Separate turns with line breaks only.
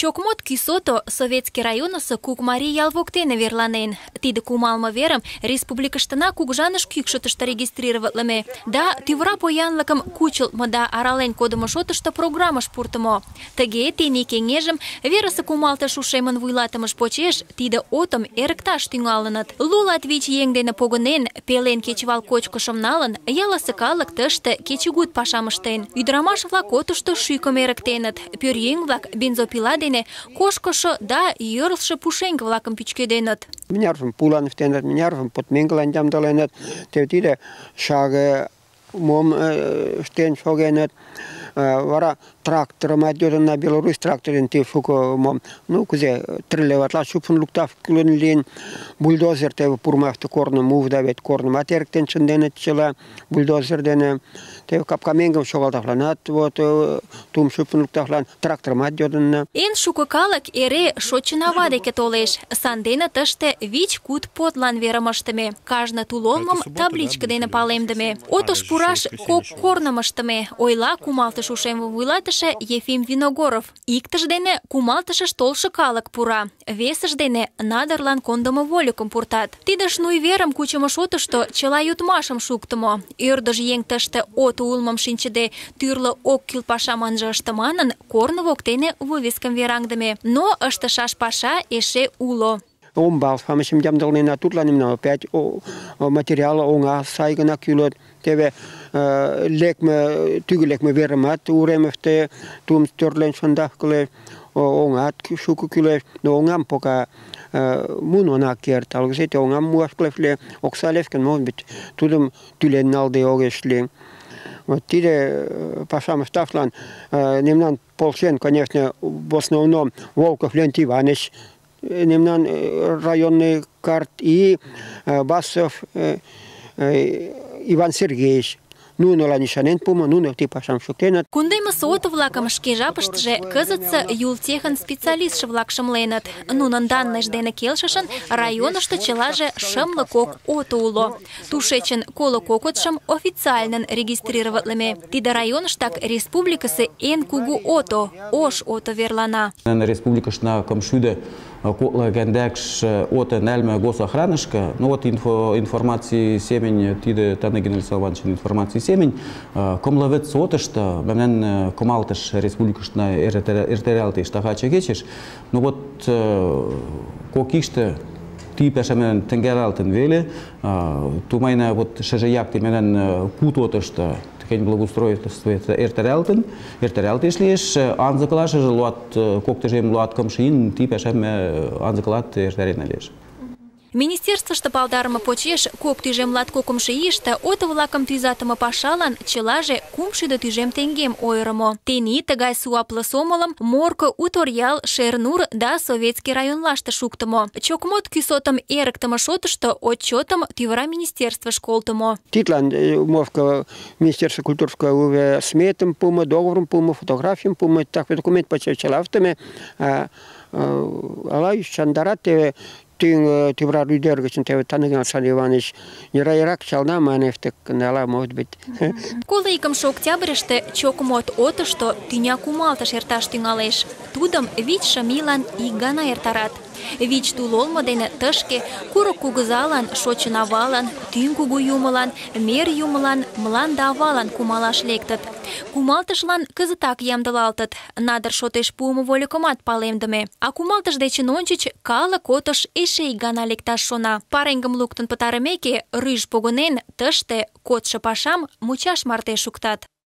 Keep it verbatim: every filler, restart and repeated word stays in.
Чокмот кӱсото Советский районысо Кукмарий ял воктене верланен. Тиде кумалме верым республикыштына кугыжаныш кӱкшытыштӧ регистрироватлыме да тӱвыра поянлыкым кучылтмо да арален кодымо шотышто программыш пуртымо. Тыге тений кеҥежым верысе кумалтыш ушемын вуйлатымыж почеш тиде отым эрыкташ тӱҥалыныт. Лу-латвич еҥ дене погынен, пелен кечывал кочкышым налын, ялысе калык тыште кечыгут пашам ыштен. Ӱдырамаш-влак отышто шӱкым эрыктеныт, пӧръеҥ-влак бензопила дене кошкышо да йӧрлшӧ пушеҥге-влакым пӱчкеденыт.
Мыняржым пулан ыштеныт, мыняржым подмеҥгылан ямдыленыт. Теве тиде шаге мом ыштен шогеныт. Вара тракторымат йодына, Беларусь тракторын тев шуко мом, ну, кузе триллеватлаш шупын луктав кӱлын лийын. Бульдозер теве пурмаште корным мувда, вет корнымат эрыктен шынденыт чыла бульдозер дене. Теве капка меҥгым шогалташланат, вот тум шупын лукташлан тракторымат йодына.
Эн шуко калык эре шочынава деке толеш. Сандене тыште вич-куд подлан верым ыштыме. Кажне тулолмым табличке дене палемдыме. Отыш пураш кок корным ыштыме, ойла кумалтыш ушем вуйлатыше Ефим Виногоров. Иктыж дене кумалтышыш толшо калык пура, весыж дене надырлан кондымо вольыкым пуртат. Тиде шнуй верым кучымо шотышто чыла йодмашым шуктымо. Ӧрдыж еҥ тыште ото улмым шинчыде тӱрлӧ ок кӱл пашам ынже ыште манын, корно воктене вывескым вераҥдыме. Но ыштышаш паша эше уло.
Омбал памышым ямдылнена, тудлан именно опять материал оҥа сай гына кӱлыт. Теве лекме, тӱгӧ лекме верымат уремыште тум тӧрлен шындаш кӱлеш, оҥат шуко кӱлеш, но оҥам пока муын она керт. Алгызе те оҥам муаш кӱлеш ыле, окса лиеш гын, может быть, тудым тӱлен налде огеш лий. Вот тиде пашам ышташлан мемнан полшен, конечно, в основном Волков Леонтий Иванович, мемнан районный карт, и Басов Иван Сергеевич. Нунылан ӱшанен пуымо, нуно ты пашам шуктеныт.
Кундемысе ото-влакым шке жапыштыже кызытсе Юлтехын специалистше-влак шымленыт. Нунын данныйышт дене келшышын районышто чылаже шымле кок ото уло. Тушечын коло кокытшым официальнын регистрироватлыме. Тиде районыштак республикысе эн кугу ото, ош ото верлана.
Республикыштына кымшӱдӧ котло гӓндӓкш ото нӓлмӹ госохранышкы, ну вот информаций семень, тиде Таныгин Александр Ивановичын информаций семень, кымлы вӹц отышты, мӓмнӓн кымалтыш республикыштына эртӓрӓлтеш тахачы кечеш, ну вот кок икшты ти пӓшӓмӓн тӹнгӓлӓлтӹн веле, тумайна вот шӹжӹ якте мӓмнӓн куд отышты кен благоустройство эртӓрӓлтӹн, эртӓрӓлтеш лиеш, анзыкылашыжы луат, кок тӹжем луат кымшы ин ти пӓшӓм анзыкылат эртӓрен ылеш.
Министерствыште палдарыме почеш кок тӱжем латкокымшо ийыште ото-влакым тӱзатыме пашалан чылаже кумшӱдӧ тӱжем теҥгем ойырымо. Тений тыгай суапле сомылым Морко, Уторъял, Шернур да Советский районлаште шуктымо. Чокмот кӱсотым эрыктыме шотышто отчётым тӱвыра министерствыш колтымо.
Тидлан Морко министерство культурское уве сметым пуымо, договорым пуымо, фотографиям пуымо, так документ почеш чыла ыштыме. Ала ӱшандарат теве тӱҥ тӱвра ӱдыр гычын теве Таныгин Александр Иванович йыра-йырак чална манефте кынела, может быть.
Коло икымше октябрьыште Чокмот отышто тӱня кумалтыш эрташ тӱҥалеш. Тудым вич шым ийлан ик гана эртарат. Вич тул олмо дене тышке курык кугызалан, шочын авалан, тӱҥ кугу юмылан, мер юмылан, мланде авалан кумалаш лектыт. Кумалтышлан кызытак ямдылалтыт, надыр шотеш пуымо вольыкымат палемдыме. А кумалтыш дечын ончыч калык отыш эше ик гана лекташ шона. Пареҥгым луктын пытарымеке, рӱж погынен, тыште кодшо пашам мучаш марте шуктат.